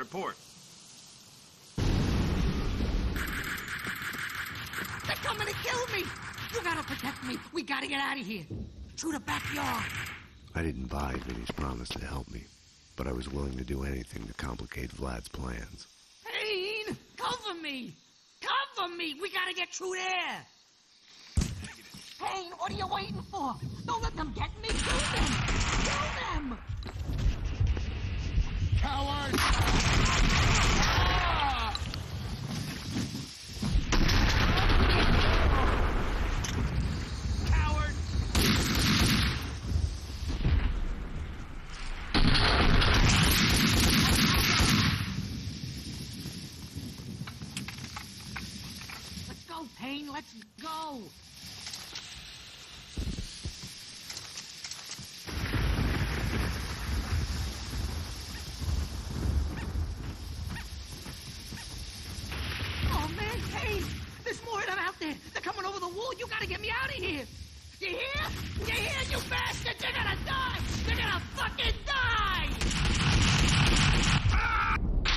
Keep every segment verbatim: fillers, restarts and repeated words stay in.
report. They're coming to kill me! You gotta protect me. We gotta get out of here. Through the backyard. I didn't buy Vinnie's promise to help me, but I was willing to do anything to complicate Vlad's plans. Payne! Cover me! Cover me! We gotta get through there! Payne, what are you waiting for? Don't let them get me! Kill them! Kill them! Coward! Ah! Coward! Let's go, Payne, let's go! There's more of them out there. They're coming over the wall. You gotta get me out of here. You hear? You hear, you bastards? You're gonna die. You're gonna fucking die. Ah!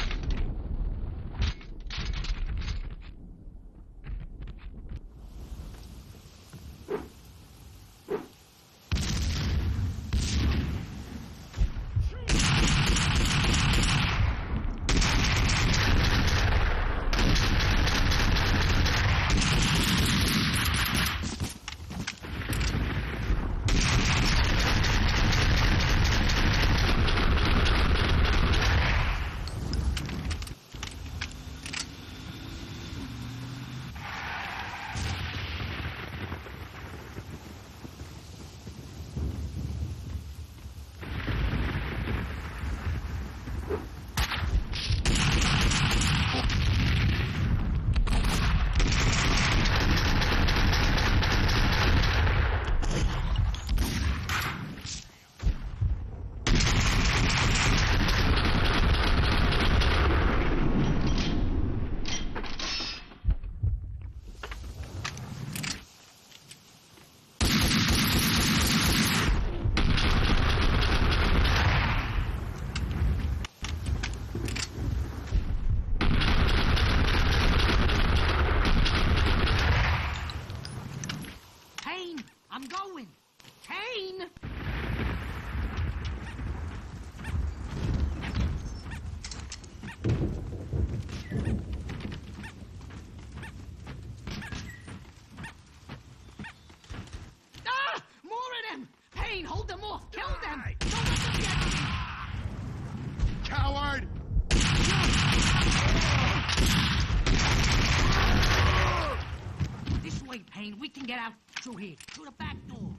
We can get out through here, through the back door.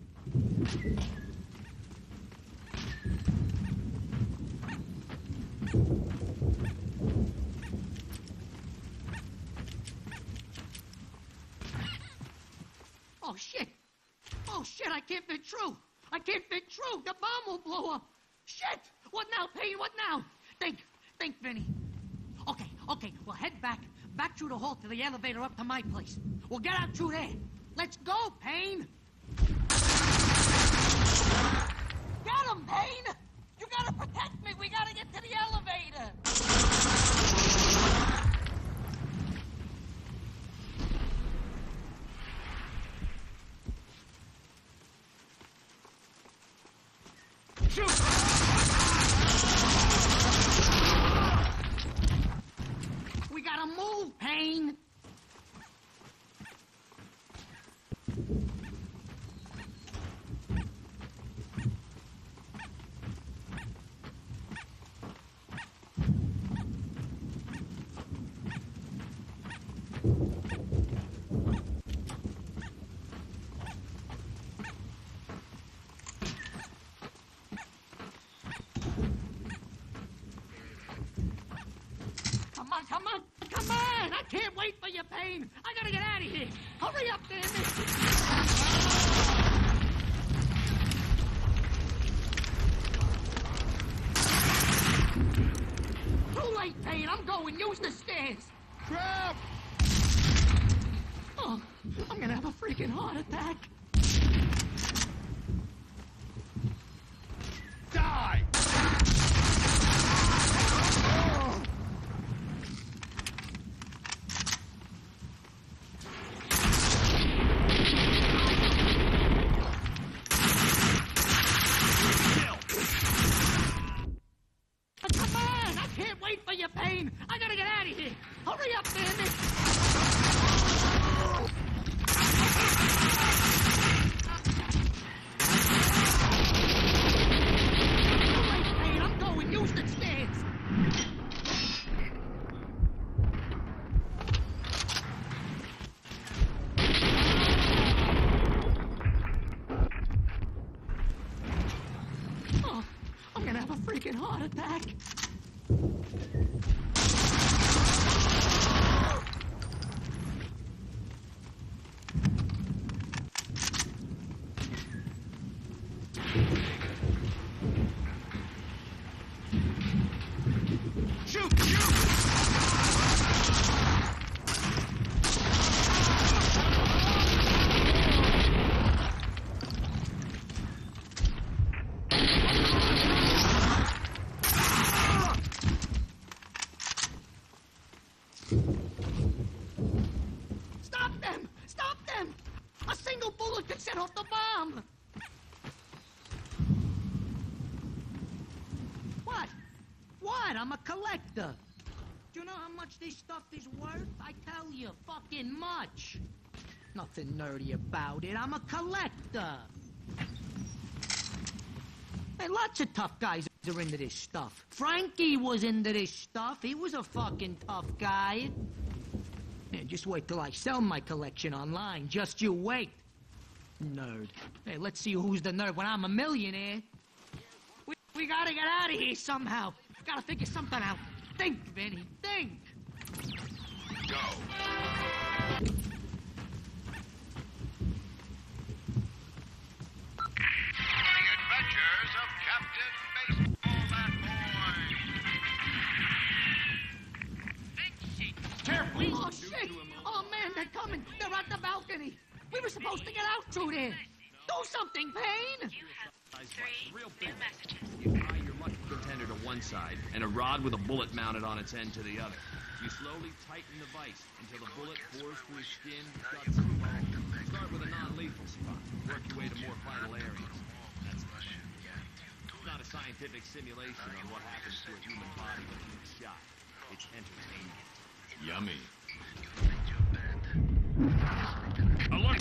Oh, shit. Oh, shit, I can't fit through. I can't fit through. The bomb will blow up. Shit. What now, Payne? What now? Think. Think, Vinnie. Okay, okay. We'll head back. Back through the hall to the elevator up to my place. We'll get out through there. Let's go, Payne! Get him, Payne! You gotta protect me! We gotta get to the elevator! Shoot! We gotta move, Payne! Come on, come on, come on! I can't wait for you, Payne! I gotta get out of here! Hurry up, damn it! Too late, Payne! I'm going! Use the stairs! Crap! Oh, I'm gonna have a freaking heart attack! Die! Payne! I gotta get out of here! Hurry up, bandit! All right, Payne, I'm going. Use the stairs. Oh, I'm gonna have a freaking heart attack. Shoot! Shoot! Stop them! Stop them! A single bullet could set off the bomb! What? What? I'm a collector. Do you know how much this stuff is worth? I tell you, fucking much. Nothing nerdy about it. I'm a collector. Hey, lots of tough guys are into this stuff. Frankie was into this stuff. He was a fucking tough guy. Yeah, just wait till I sell my collection online. Just you wait. Nerd. Hey, let's see who's the nerd when I'm a millionaire. We, we gotta get out of here somehow. Gotta figure something out. Think, Vinny. Think. Go. The Adventures of Captain Baseball Bat Boy. Careful! Oh, shit! Oh, man, they're coming. They're at the balcony. We were supposed to get out through there. Do something, Payne! You have three new messages. You tie your lucky contender to one side and a rod with a bullet mounted on its end to the other. You slowly tighten the vise until the bullet bores through skin, guts, and bone. Start with a non-lethal spot. Work your way to more vital areas. That's the plan. It's not a scientific simulation on what happens to a human body when it's shot. It's entertainment. Yummy. Alert!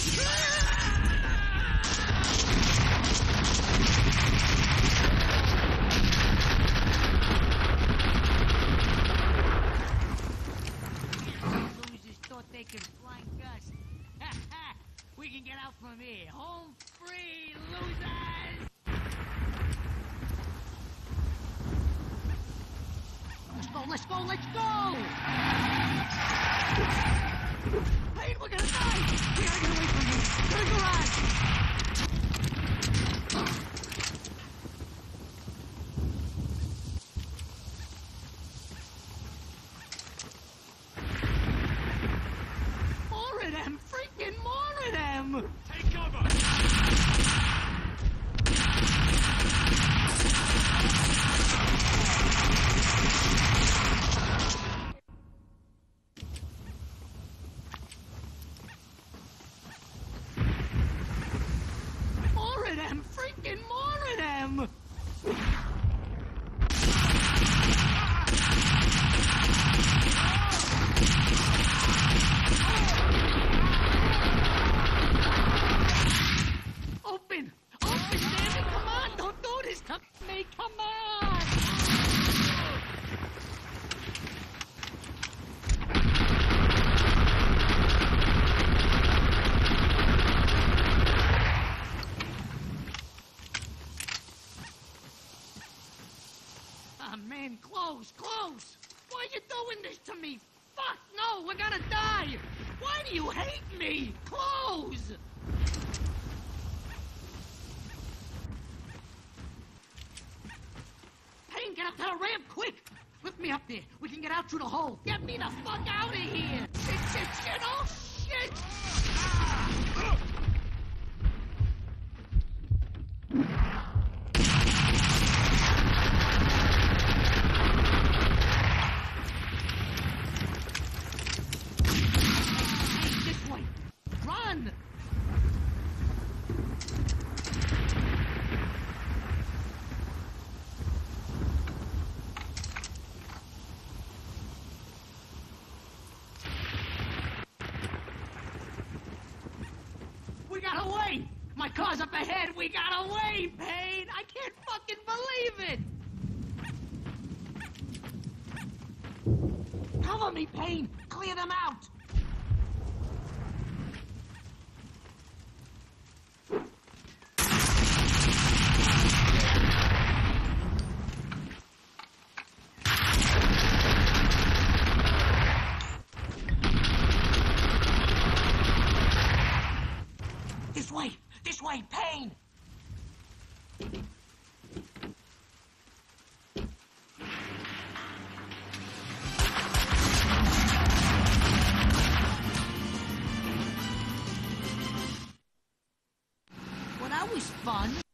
Losers thought they could flank us. We can get out from here. Home free, losers! Let's go, let's go, let's go! Payne, we're gonna die! We gotta get away from here. To the garage! More of them! Freaking more of them! Take cover! More of them! Freaking more of them! Open! Open, Sandy! Come on! Don't do this to me! Come on! Ah, man, close, close! Why are you doing this to me? Fuck, no, we're gonna die! Why do you hate me? Close! Payne, get up to the ramp, quick! Lift me up there. We can get out through the hole. Get me the fuck out of here! Shit, shit, shit! Oh, shit! Ah! This way. Run! My car's up ahead! We got away, Payne! I can't fucking believe it! Cover me, Payne! Clear them out! This way! This way, Payne! Well, that was fun.